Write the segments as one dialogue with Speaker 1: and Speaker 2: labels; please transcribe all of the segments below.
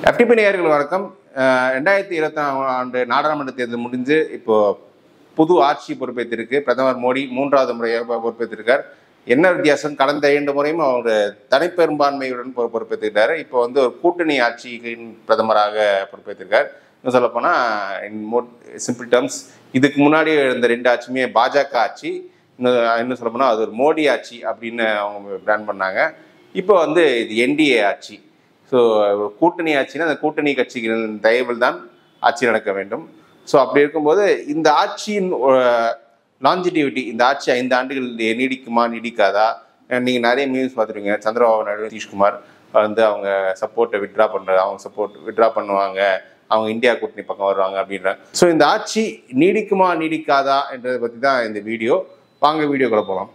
Speaker 1: FTP நேயர்கள் வணக்கம். 2024 ஆண்டு நாடாளுமன்ற தேர்தல் முடிஞ்சு இப்போ புது ஆட்சி பொறுப்பேற்றிருக்கு. பிரதமர் மோடி 3வது முறையாக பொறுப்பேற்றிருக்கார். என்ன வித்தியாசம்? கடந்த 2 முறையும் அவர் தனிப்பெரும்பான்மையுடன் பொறுப்பேற்றிருக்காரு. இப்போ வந்து ஒரு கூட்டணி ஆட்சியின் பிரதமராக பொறுப்பேற்றிருக்கார். இன்னும் சொல்லப்போனால் இன் சிம்பிள் டேர்ம்ஸ் இதுக்கு முன்னாடி இருந்த 2 ஆட்சியுமே பாஜக ஆட்சி. இன்னும் சொல்லப்போனால் அது ஒரு மோடி ஆட்சி அப்படின்னு அவங்க பிராண்ட் பண்ணாங்க. இப்போ வந்து இது NDA ஆட்சி. ஸோ கூட்டணி ஆட்சினா அந்த கூட்டணி கட்சிகளின் தயவில் தான் ஆட்சி நடக்க வேண்டும். ஸோ அப்படி இருக்கும்போது இந்த ஆட்சியின் லாஞ்சிட்டிவிட்டி, இந்த ஆட்சி 5 ஆண்டுகள் நீடிக்குமா நீடிக்காதா? நீங்கள் நிறைய நியூஸ் பார்த்துருவீங்க. சந்திரபாபு நாயுடு, நிதிஷ்குமார் வந்து அவங்க சப்போர்ட்டை விட்ரா பண்ணுவாங்க, அவங்க இந்தியா கூட்டணி பக்கம் வருவாங்க அப்படின்றாங்க. ஸோ இந்த ஆட்சி நீடிக்குமா நீடிக்காதா என்றதை பற்றி தான் இந்த வீடியோ. வாங்க வீடியோக்குள்ள போகலாம்.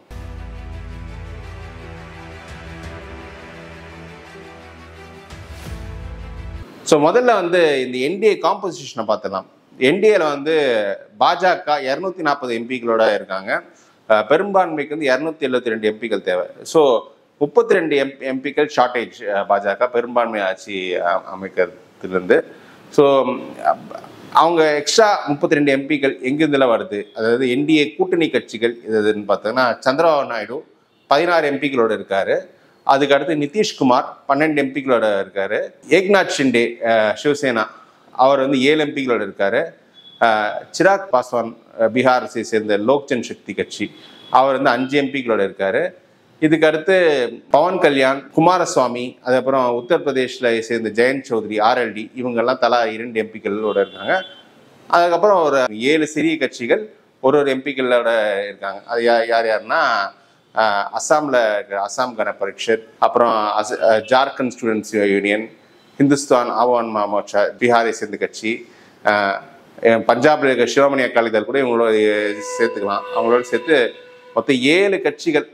Speaker 1: ஸோ முதல்ல வந்து இந்த NDA காம்போசிஷனை பார்த்துலாம். NDAல வந்து பாஜக 240 எம்பிக்களோட இருக்காங்க. பெரும்பான்மைக்கு வந்து 272 எம்பிக்கள் தேவை. ஸோ 32 எம்பிக்கள் ஷார்ட்டேஜ் பாஜக பெரும்பான்மை ஆட்சி அமைக்கிறதுலேருந்து. ஸோ அவங்க எக்ஸ்ட்ரா 32 எம்பிக்கள் எங்கிருந்துலாம் வருது? அதாவது NDA கூட்டணி கட்சிகள் எதுன்னு பார்த்தோன்னா சந்திரபாபு நாயுடு 16 எம்பிக்களோட இருக்காரு. அதுக்கு அடுத்து நிதிஷ்குமார் 12 எம்பிக்களோட இருக்காரு. ஏக்நாத் ஷிண்டே சிவசேனா அவர் வந்து 7 எம்பிக்களோட இருக்காரு. சிராக் பாஸ்வான் பீகாரை சேர்ந்த லோக் ஜன் சக்தி கட்சி அவர் வந்து 5 எம்பிக்களோட இருக்காரு. இதுக்கு அடுத்து பவன் கல்யாண், குமாரசுவாமி, அதுக்கப்புறம் உத்தரப்பிரதேசில் சேர்ந்த ஜெயந்த் சௌத்ரி RLD இவங்கெல்லாம் தலா 2 எம்பிக்களோட இருக்காங்க. அதுக்கப்புறம் ஒரு 7 சிறிய கட்சிகள் ஒரு எம்பிக்களோட இருக்காங்க. அது யாருன்னா அஸ்ஸாமில் இருக்கிற அஸ்ஸாம் கன பரிஷத், அப்புறம் ஜார்க்கண்ட் ஸ்டூடெண்ட்ஸ் யூனியன், ஹிந்துஸ்தான் ஆவான் மோர்ச்சா பீகாரை சேர்ந்த கட்சி, பஞ்சாபில் இருக்கிற சிரோமணி அகாலி தள் கூட இவங்களோட சேர்த்துக்கலாம். அவங்களோட சேர்த்து மொத்தம் 7 கட்சிகள்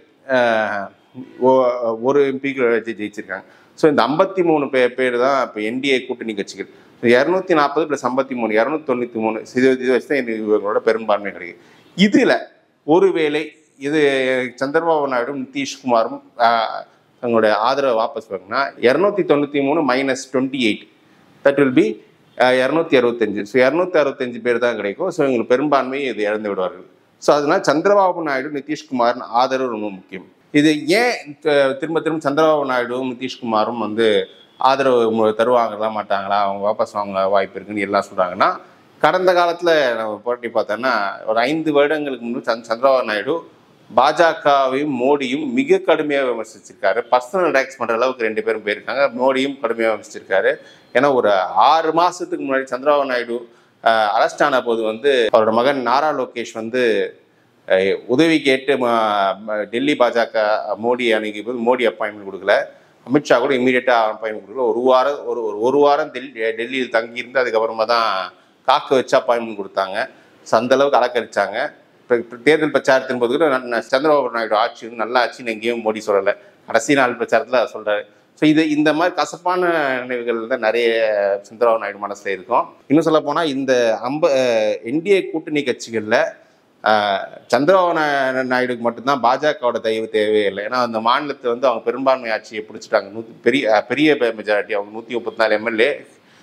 Speaker 1: ஒரு எம்பிக்கள் ஜெயிச்சிருக்காங்க. ஸோ இந்த 53 பேர் தான் இப்போ NDA கூட்டணி கட்சிகள். 240 + 53 293 இது வச்சு தான் இவங்களோட பெரும்பான்மை கிடைக்கும். இதில் ஒருவேளை இது சந்திரபாபு நாயுடும் நிதிஷ்குமாரும் தங்களுடைய ஆதரவை வாபஸ் வாங்கினா 293 - 28 தட் வில் பி 265. ஸோ 265 பேர் தான் கிடைக்கும். ஸோ இவங்களுக்கு பெரும்பான்மையை இது இழந்து விடுவார்கள். ஸோ அதனால சந்திரபாபு நாயுடு நிதிஷ்குமாரின் ஆதரவு ரொம்ப முக்கியம். இது ஏன் திரும்ப சந்திரபாபு நாயுடும் நிதிஷ்குமாரும் வந்து ஆதரவு தருவாங்களா மாட்டாங்களா, அவங்க வாபஸ் வாங்க வாய்ப்பு இருக்குன்னு எல்லாம் சொல்கிறாங்கன்னா, கடந்த காலத்தில் நம்ம போட்டி பார்த்தோன்னா ஒரு 5 வருடங்களுக்கு முன்பு சந்திரபாபு நாயுடு பாஜகவையும் மோடியும் மிக கடுமையாக விமர்சிச்சிருக்காரு. பர்சனல் அட்டாக்ஸ் பண்ணுற அளவுக்கு 2 பேரும் போயிருக்காங்க. மோடியும் கடுமையாக விமர்சிச்சிருக்காரு. ஏன்னா ஒரு 6 மாதத்துக்கு முன்னாடி சந்திரபாபு நாயுடு அரெஸ்ட் ஆன போது வந்து அவரோட மகன் நாரா லோகேஷ் வந்து உதவி கேட்டு டெல்லி பாஜக மோடி அணுகி போது மோடி அப்பாயின்மெண்ட் கொடுக்கல. அமித்ஷா கூட இமீடியட்டாக அப்பாயின்மெண்ட் கொடுக்கல. ஒரு வாரம் டெல்லியில் தங்கியிருந்து அதுக்கப்புறமா தான் காக்க வச்சு அப்பாயின்மெண்ட் கொடுத்தாங்க. ஸோ அந்தளவுக்கு அலக்கரிச்சாங்க. இப்போ தேர்தல் பிரச்சாரத்தின் போது கூட சந்திரபாபு நாயுடு ஆட்சி நல்ல ஆட்சின்னு எங்கேயும் மோடி சொல்லலை. கடைசி நாள் பிரச்சாரத்தில் சொல்கிறாரு. ஸோ இந்த மாதிரி கசப்பான நினைவுகள் தான் நிறைய சந்திரபாபு நாயுடு மனசில் இருக்கும். இன்னும் சொல்ல போனால் இந்த NDA கூட்டணி கட்சிகளில் சந்திரபாபு நாயுடுக்கு மட்டும்தான் பாஜகவோட தயவு தேவையே இல்லை. ஏன்னா அந்த மாநிலத்தை வந்து அவங்க பெரும்பான்மை ஆட்சியை பிடிச்சிட்டாங்க. பெரிய மெஜாரிட்டி, அவங்க 134 MLA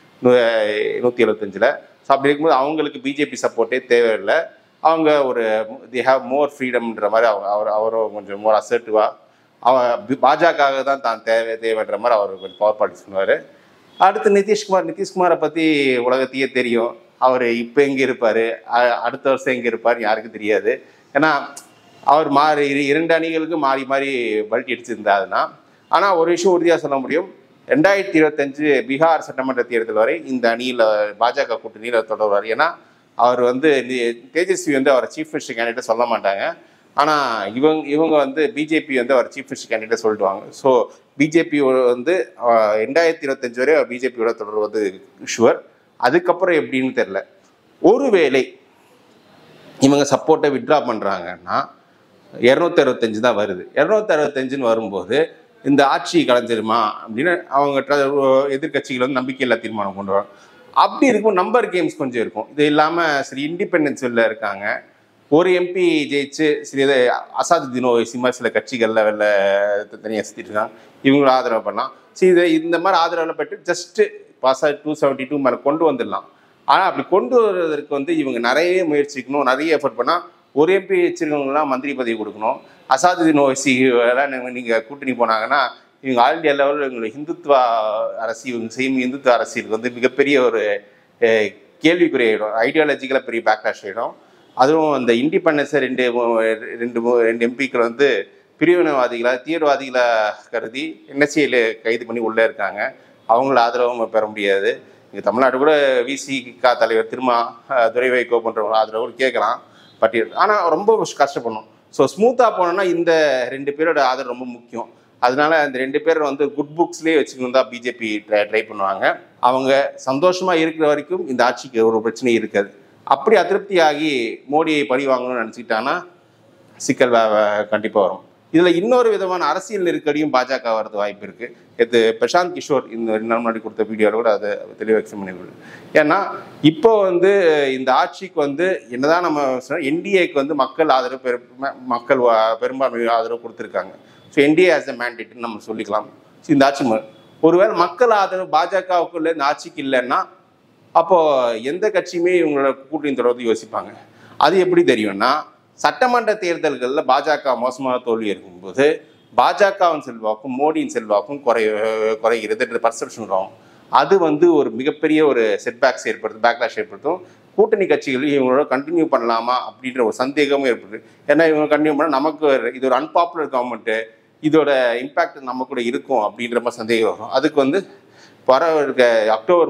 Speaker 1: 175. ஸோ அப்படி இருக்கும்போது அவங்களுக்கு பிஜேபி சப்போர்ட்டே தேவையில்லை. அவங்க ஒரு தி ஹாவ் மோர் ஃப்ரீடம்ன்ற மாதிரி அவரும் கொஞ்சம் மோர் அசர்ட்டிவாக பாஜக தான் தேவைன்ற மாதிரி அவர் கொஞ்சம் பவர் பாலிட்டிக்ஸ் பண்ணுவார். அடுத்து நிதிஷ்குமாரை பற்றி உலகத்தையே தெரியும். அவர் இப்போ எங்கே இருப்பார், அடுத்த வருஷம் எங்கே இருப்பார் யாருக்கும் தெரியாது. ஏன்னா அவர் 2 அணிகளுக்கு மாறி பல்ட்டி அடிச்சிருந்தாருன்னா. ஆனால் ஒரு விஷயம் உறுதியாக சொல்ல முடியும், 2025 பீகார் சட்டமன்ற தேர்தல் வரை இந்த அணியில் பாஜக கூட்டணியில் தொடர்வார். ஏன்னா அவர் வந்து தேஜஸ்வி வந்து அவரை சீஃப் மினிஸ்டர் கேண்டிடேட் சொல்ல மாட்டாங்க. ஆனால் இவங்க வந்து பிஜேபி வந்து அவர் சீஃப் மினிஸ்டர் கேண்டிடேட் சொல்லிடுவாங்க. ஸோ பிஜேபி வந்து 2025 வரை பிஜேபியோட தொடர்வது ஷுவர். அதுக்கப்புறம் எப்படின்னு தெரில. ஒருவேளை இவங்க சப்போர்ட்டை விட்ரா பண்ணுறாங்கன்னா 265 தான் வருது. 265ன்னு வரும்போது இந்த ஆட்சி கலைஞ்சிருமா அப்படின்னு அவங்க எதிர்கட்சிகள் வந்து நம்பிக்கையில்லா தீர்மானம் கொண்டு வராங்க. அப்படி இருக்கும் நம்பர் கேம்ஸ் கொஞ்சம் இருக்கும். இது இல்லாமல் சரி இண்டிபெண்டன்ஸ் வெளில இருக்காங்க. ஒரு MP ஜெயிச்சு சில அசாதுதீன் ஓவைசி மாதிரி சில கட்சிகளில் வெளில தனியாக சுற்றிட்டு இருக்காங்க. இவங்களும் ஆதரவு பண்ணலாம். சரி இந்த மாதிரி ஆதரவில் பெற்று ஜஸ்ட்டு பாஸாக 272 மேலே கொண்டு வந்துடலாம். ஆனால் அப்படி கொண்டு வருவதற்கு வந்து இவங்க நிறைய முயற்சிக்கணும், நிறைய எஃபர்ட் பண்ணால் ஒரு எம்பி வச்சிருக்கவங்களாம் மந்திரி பதவி கொடுக்கணும். அசாதுதீன் ஓவைசி எல்லாம் நீங்கள் கூட்டணி போனாங்கன்னா இவங்க ஆல் இண்டியா லெவலில் இவங்க இந்துத்துவ அரசியல், இவங்க செய்யும் இந்துத்துவ அரசியலுக்கு வந்து மிகப்பெரிய ஒரு கேள்விக்குறியிடும், ஐடியாலஜிக்கலாக பெரிய பேக்லாஷ் ஆகிடும். அதுவும் அந்த இண்டிபெண்டன்ஸை ரெண்டு எம்பிக்கள் வந்து பிரிவினைவாதிகளாக தீவிரவாதிகளாக கருதி என்எஸ்சியில் கைது பண்ணி உள்ளே இருக்காங்க. அவங்கள ஆதரவும் பெற முடியாது. இங்கே தமிழ்நாடு கூட விசிக தலைவர் திருமா துரை வைகோ போன்றவங்க ஆதரவு கேட்கலாம். பட் ஆனால் ரொம்ப கஷ்டப்படணும். ஸோ ஸ்மூத்தாக போனோம்னா இந்த 2 பேரோட ஆதரவு ரொம்ப முக்கியம். அதனால அந்த 2 பேர் வந்து குட் புக்ஸ்லேயே வச்சுக்கணும் தான் பிஜேபி ட்ரை பண்ணுவாங்க. அவங்க சந்தோஷமாக இருக்கிற வரைக்கும் இந்த ஆட்சிக்கு ஒரு பிரச்சனையும் இருக்காது. அப்படி அதிருப்தியாகி மோடியை பழி வாங்கணும்னு நினச்சிக்கிட்டாங்கன்னா சிக்கல் கண்டிப்பாக வரும். இதில் இன்னொரு விதமான அரசியல் நெருக்கடியும் பாஜக வரது வாய்ப்பு இருக்குது. இது பிரசாந்த் கிஷோர் இந்த 2 நாள் முன்னாடி கொடுத்த வீடியோவில் கூட அதை தெளிவாக எக்ஸ்பிளைன் பண்ணிவிடுது. ஏன்னா இப்போ வந்து இந்த ஆட்சிக்கு வந்து என்னதான் நம்ம என்டிஏக்கு வந்து மக்கள் ஆதரவு மக்கள் பெரும்பான்மை ஆதரவு கொடுத்துருக்காங்க. ஸோ என்டிஏ ஆஸ் எ மேண்டேட்னு நம்ம சொல்லிக்கலாம். ஸோ இந்த ஆட்சி ஒருவேளை மக்கள் ஆதரவு பாஜகவுக்குள்ள இந்த ஆட்சிக்கு இல்லைன்னா அப்போது எந்த கட்சியுமே இவங்களோட கூட்டணி தொடர்ந்து யோசிப்பாங்க. அது எப்படி தெரியும்னா சட்டமன்ற தேர்தல்களில் பாஜக மோசமாக தோல்வி இருக்கும்போது பாஜகவின் செல்வாக்கும் மோடியின் செல்வாக்கும் குறைகிறது பர்செப்ஷன் வரும். அது வந்து ஒரு மிகப்பெரிய ஒரு செட்பேக்ஸ் ஏற்படுத்தும், பேக்லாஷ் ஏற்படுத்தும். கூட்டணி கட்சிகள் இவங்களோட கண்டினியூ பண்ணலாமா அப்படின்ற ஒரு சந்தேகமும் ஏற்படுது. ஏன்னா இவங்க கண்டினியூ பண்ணால் நமக்கு இது ஒரு அன்பாப்புலர் கவர்மெண்ட்டு, இதோட இம்பேக்ட் நம்ம கூட இருக்கும் அப்படின்ற மாதிரி சந்தேகம் வரும். அதுக்கு வந்து வர இருக்க அக்டோபர்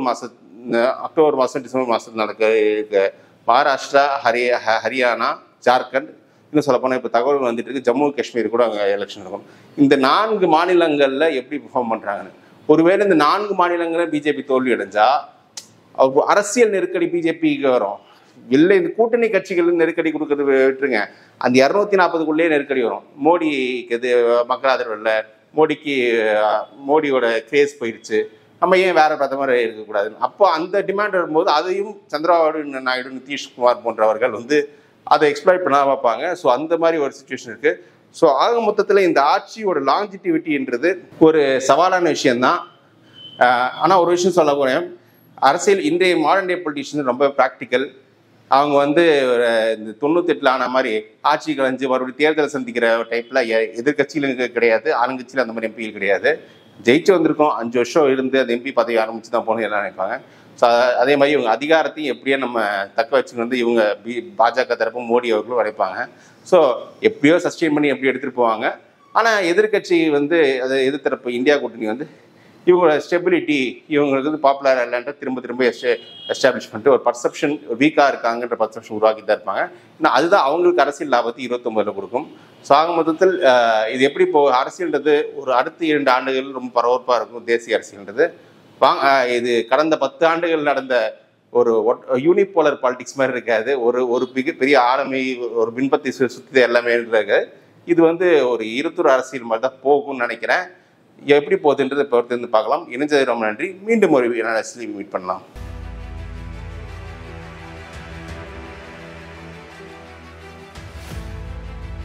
Speaker 1: மாதம் டிசம்பர் மாதம் நடக்க மகாராஷ்டிரா, ஹரியானா, ஜார்க்கண்ட், இன்னும் சொல்லப்போனால் இப்போ தகவல் வந்துட்டு இருக்கு ஜம்மு காஷ்மீர் கூட அங்கே எலெக்ஷன் இருக்கும். இந்த 4 மாநிலங்களில் எப்படி பெர்ஃபார்ம் பண்ணுறாங்கன்னு, ஒருவேளை இந்த 4 மாநிலங்களில் பிஜேபி தோல்வி அடைஞ்சா அரசியல் நெருக்கடி பிஜேபிக்கு வரும். இல்லை இந்த கூட்டணி கட்சிகள் நெருக்கடி கொடுக்கறது விட்டுருங்க, அந்த 240க்குள்ளேயே நெருக்கடி வரும். மோடிக்கு இது மக்கள் ஆதரவு இல்லை, மோடியோட கிரேஸ் போயிடுச்சு, நம்ம ஏன் வேற பிரதமர் இருக்கக்கூடாதுன்னு. அப்போ அந்த டிமாண்ட் வரும்போது அதையும் சந்திரபாபு நாயுடு, நிதிஷ்குமார் போன்றவர்கள் வந்து அதை எக்ஸ்ப்ளாய்ட் பண்ண பார்ப்பாங்க. ஸோ அந்த மாதிரி ஒரு சுச்சுவேஷன் இருக்குது. ஸோ ஆக மொத்தத்தில் இந்த ஆட்சியோட லாஞ்சிட்டிவிட்டின்றது ஒரு சவாலான விஷயந்தான். ஆனால் ஒரு விஷயம் சொல்ல போகிறேன், அரசியல் இன்றைய மாடர்ன் டே பொலிட்டிஷியன் ரொம்ப ப்ராக்டிக்கல். அவங்க வந்து இந்த 98 ஆன மாதிரி ஆட்சி கலைஞ்சு மறுபடியும் தேர்தலை சந்திக்கிற டைப்பில் எதிர்கட்சியிலும் கிடையாது, ஆளுங்கட்சியில் அந்த மாதிரி எம்பிகள் கிடையாது. ஜெயிச்சு வந்திருக்கோம், 5 வருஷம் இருந்து அந்த எம்பி பதவி ஆரம்பிச்சு தான் போகணும் எல்லாம் நினைப்பாங்க. ஸோ அதே மாதிரி இவங்க அதிகாரத்தையும் எப்படியோ நம்ம தக்க வச்சுன்னு வந்து இவங்க பாஜக தரப்பு மோடி அவர்களும் நினைப்பாங்க. ஸோ எப்படியோ சஸ்டெயின் பண்ணி எப்படி எடுத்துகிட்டு போவாங்க. ஆனால் எதிர்கட்சி வந்து அதை எதிர்த்தரப்பு இந்தியா கூட்டணி வந்து இவங்களோட ஸ்டெபிலிட்டி, இவங்களுக்கு வந்து பாப்புலர் இல்லைன்ற திரும்ப எஸ்டாப்ளிஷ் பண்ணிட்டு ஒரு பர்செப்ஷன் வீக்காக இருக்காங்கன்ற பர்செப்ஷன் உருவாக்கி தான் இருப்பாங்க. ஏன்னா அதுதான் அவங்களுக்கு அரசியல் லாபத்தை 29 கொடுக்கும். ஸோ ஆக மொத்தத்தில் இது எப்படி அரசியல்ன்றது ஒரு அடுத்த 2 ஆண்டுகள் ரொம்ப பரபரப்பாக இருக்கும். தேசிய அரசியல்ன்றது இது கடந்த 10 ஆண்டுகள் நடந்த ஒரு யூனிபோலர் பாலிடிக்ஸ் மாதிரி இருக்காது. ஒரு பெரிய ஆளுமை, ஒரு பின்பத்தை சுற்றி எல்லாமே இருக்காது. இது வந்து ஒரு இருத்துறை அரசியல் மாதிரி தான் போகும்னு நினைக்கிறேன். எப்படி போகுதுன்றது பொறுத்து பார்க்கலாம். இணைஞ்சது ரொம்ப நன்றி. மீண்டும் ஒரு மீட் பண்ணலாம்.